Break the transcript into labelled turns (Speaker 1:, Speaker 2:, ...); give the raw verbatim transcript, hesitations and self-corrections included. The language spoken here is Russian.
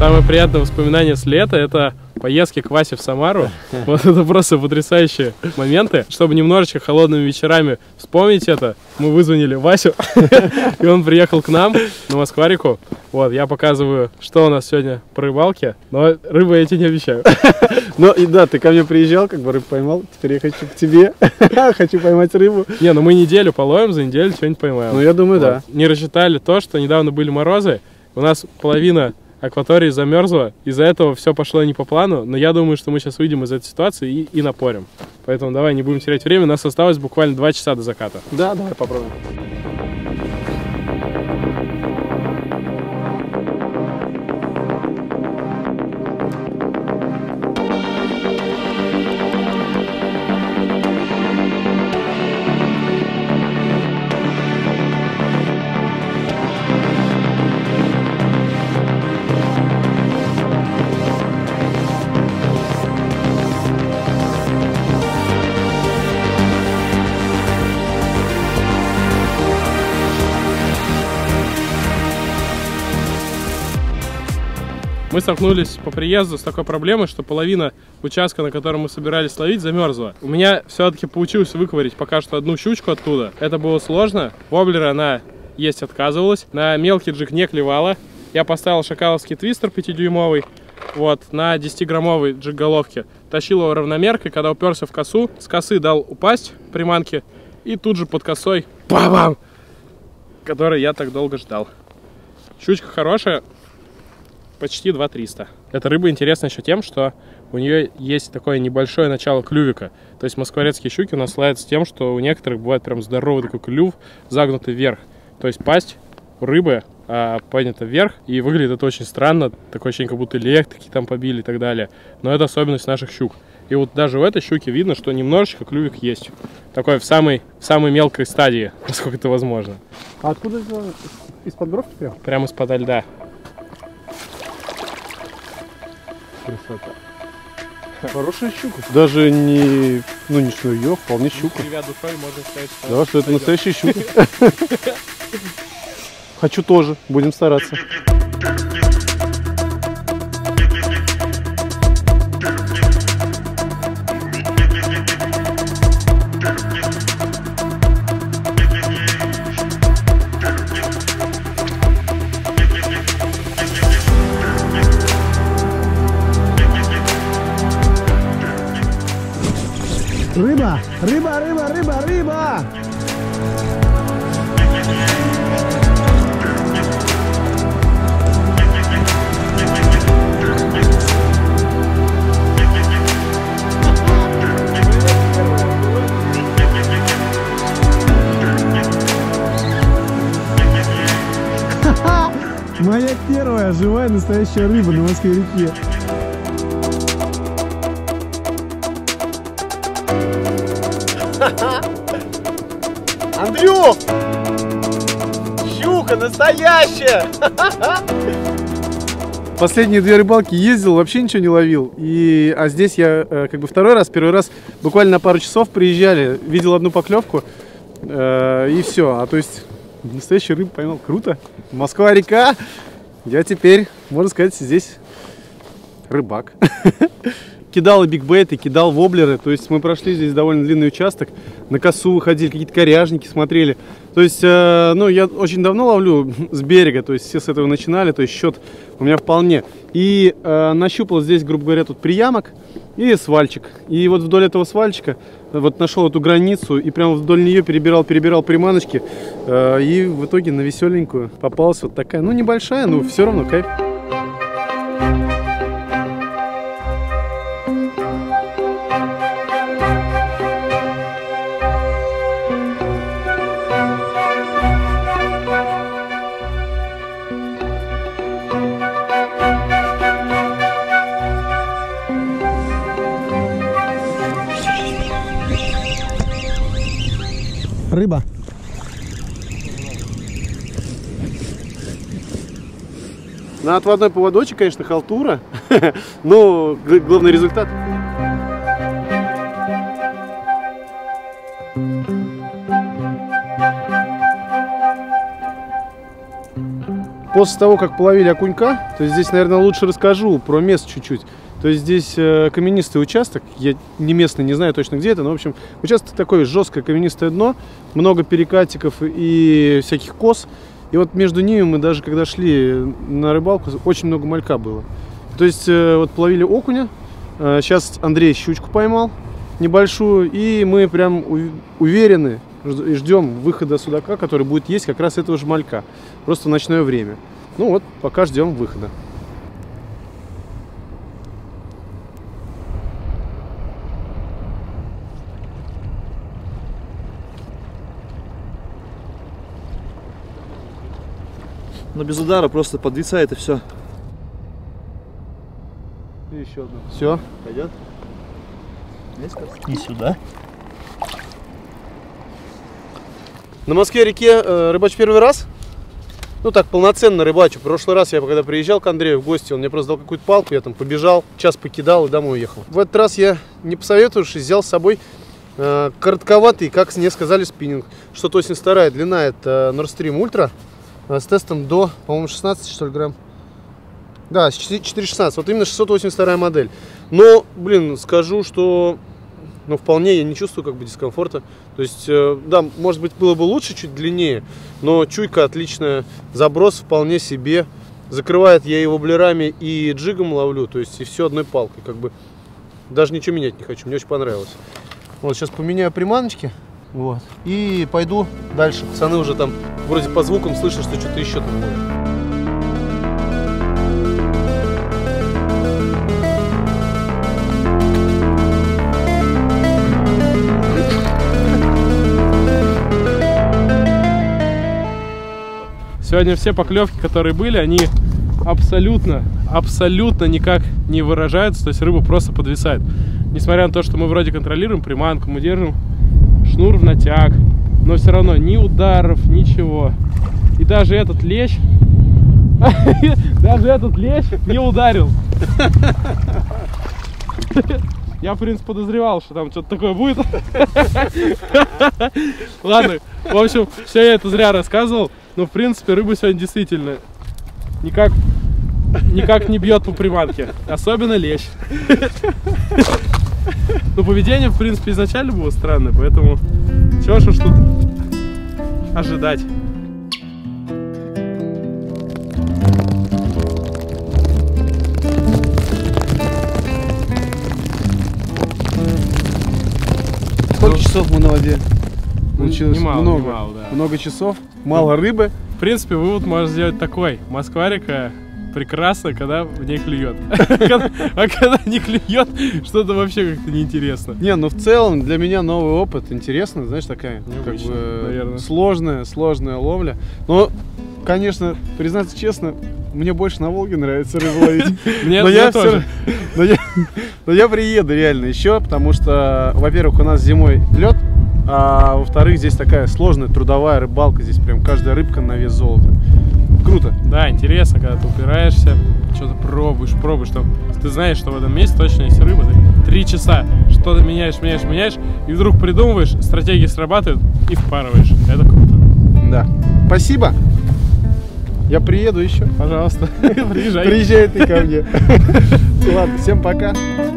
Speaker 1: Самое приятное воспоминание с лета — это поездки к Васе в Самару. Вот это просто потрясающие моменты. Чтобы немножечко холодными вечерами вспомнить это, мы вызвонили Васю, и он приехал к нам на Москварику. Вот, я показываю, что у нас сегодня по рыбалке, но рыбы я тебе не обещаю.
Speaker 2: Ну и да, ты ко мне приезжал, как бы рыбу поймал, теперь я хочу к тебе, хочу поймать рыбу.
Speaker 1: Не, ну мы неделю половим, за неделю что-нибудь поймаем.
Speaker 2: Ну я думаю,
Speaker 1: вот.
Speaker 2: Да.
Speaker 1: Не рассчитали то, что недавно были морозы, у нас половина акватории замерзла, из-за этого все пошло не по плану, но я думаю, что мы сейчас выйдем из этой ситуации и, и напорим. Поэтому давай не будем терять время, у нас осталось буквально два часа до заката.
Speaker 2: Да, давай попробуем.
Speaker 1: Мы столкнулись по приезду с такой проблемой, что половина участка, на котором мы собирались ловить, замерзла. У меня все-таки получилось выковырить пока что одну щучку оттуда. Это было сложно. Воблера она есть отказывалась. На мелкий джиг не клевала. Я поставил шакаловский твистер пятидюймовый. Вот, на десятиграммовой джиг-головке. Тащил его равномеркой, когда уперся в косу. С косы дал упасть приманке. И тут же под косой бам-бам! Который я так долго ждал. Щучка хорошая. Почти два триста. Эта рыба интересна еще тем, что у нее есть такое небольшое начало клювика. То есть москворецкие щуки у нас славятся тем, что у некоторых бывает прям здоровый такой клюв, загнутый вверх. То есть пасть у рыбы а, поднята вверх, и выглядит это очень странно. Такое ощущение, как будто электрики там побили и так далее. Но это особенность наших щук. И вот даже у этой щуки видно, что немножечко клювик есть. Такой в самой, в самой мелкой стадии, насколько это возможно.
Speaker 2: А откуда это? Из-под бровки прям?
Speaker 1: Прямо из-под льда.
Speaker 2: Красота. Хорошая щука. Даже не, ну, не шнурье, вполне щука.
Speaker 1: Живя душой, можно сказать, что...
Speaker 2: Да, что это настоящая щука. Хочу тоже, будем стараться. Рыба! Рыба, рыба, рыба, рыба! Моя первая живая настоящая рыба на Москве-реке. Андрюх! Щука настоящая! Последние две рыбалки ездил, вообще ничего не ловил. И, а здесь я э, как бы второй раз, первый раз буквально на пару часов приезжали, видел одну поклевку э, и все. А то есть настоящую рыбу поймал. Круто. Москва-река. Я теперь, можно сказать, здесь рыбак. Кидал и бигбейты, кидал воблеры. То есть мы прошли здесь довольно длинный участок. На косу выходили, какие-то коряжники смотрели. То есть, э, ну, я очень давно ловлю с берега. То есть все с этого начинали. То есть счет у меня вполне. И э, нащупал здесь, грубо говоря, тут приямок и свальчик. И вот вдоль этого свальчика вот нашел эту границу и прямо вдоль нее перебирал, перебирал приманочки. Э, и в итоге на веселенькую попалась вот такая, ну, небольшая, но все равно кайф. Рыба. На отводной поводочек, конечно, халтура, но главный результат. после того, как половили окунька, то есть здесь, наверное, лучше расскажу про место чуть-чуть. То есть здесь э, каменистый участок, я не местный, не знаю точно где это, но, в общем, участок такой, жесткое каменистое дно, много перекатиков и всяких кос. И вот между ними мы даже, когда шли на рыбалку, очень много малька было. То есть э, вот половили окуня, э, сейчас Андрей щучку поймал небольшую, и мы прям уверены и ждем выхода судака, который будет есть как раз этого же малька, просто в ночное время. Ну вот, пока ждем выхода.
Speaker 3: Но без удара просто подвисает и все.
Speaker 2: И еще одно. Все.
Speaker 3: Пойдет?
Speaker 4: И сюда.
Speaker 2: На Москве-реке э, рыбачу первый раз. Ну так, полноценно рыбачу. В прошлый раз я, когда приезжал к Андрею в гости, он мне просто дал какую-то палку, я там побежал, час покидал и домой уехал. В этот раз я, не посоветовавшись, взял с собой э, коротковатый, как мне сказали, спиннинг. сто восемьдесят два длина, это Nordstream Ultra. С тестом до, по-моему, шестнадцать, что ли, грамм. Да, четыреста шестнадцать. Вот именно шестьсот восемьдесят вторая модель. Но, блин, скажу, что ну, вполне я не чувствую как бы дискомфорта. То есть, э, да, может быть, было бы лучше, чуть длиннее, но чуйка отличная. Заброс вполне себе. Закрывает я его воблерами и джигом ловлю. То есть, и все одной палкой. Как бы даже ничего менять не хочу. Мне очень понравилось. Вот, сейчас поменяю приманочки. Вот. И пойду дальше. Пацаны уже там вроде по звукам слышно, что что-то еще там будет.
Speaker 1: Сегодня все поклевки, которые были, они абсолютно, абсолютно никак не выражаются. То есть рыба просто подвисает. Несмотря на то, что мы вроде контролируем приманку, мы держим шнур в натяг, но все равно ни ударов, ничего. И даже этот лещ, даже этот лещ не ударил. Я, в принципе, подозревал, что там что-то такое будет. Ладно, в общем, все я это зря рассказывал. Но, в принципе, рыба сегодня действительно никак, никак не бьет по приманке. Особенно лещ. Но поведение, в принципе, изначально было странное, поэтому чего ж уж тут ожидать.
Speaker 2: Сколько часов мы на воде? Получилось
Speaker 1: немало,
Speaker 2: много,
Speaker 1: немало, да.
Speaker 2: много часов, мало рыбы.
Speaker 1: В принципе, вывод можно сделать такой. Москва-река прекрасно, когда в ней клюет. А когда не клюет, что-то вообще как-то неинтересно.
Speaker 2: Не, ну в целом для меня новый опыт. Интересно, знаешь, такая как бы сложная, сложная ловля. Но, конечно, признаться честно, мне больше на Волге нравится рыбу ловить.
Speaker 1: Мне
Speaker 2: но я
Speaker 1: тоже.
Speaker 2: Все, но, я, но я приеду реально еще, потому что, во-первых, у нас зимой лед, а во-вторых, здесь такая сложная трудовая рыбалка. Здесь прям каждая рыбка на вес золота. Круто.
Speaker 1: Да, интересно, когда ты упираешься, что-то пробуешь, пробуешь. Там, ты знаешь, что в этом месте точно есть рыба. Ты три часа что-то меняешь, меняешь, меняешь, и вдруг придумываешь, стратегии срабатывают и впарываешь. Это круто.
Speaker 2: Да. Спасибо. Я приеду еще.
Speaker 1: Пожалуйста, приезжай.
Speaker 2: Приезжай ты ко мне. Ладно, всем пока.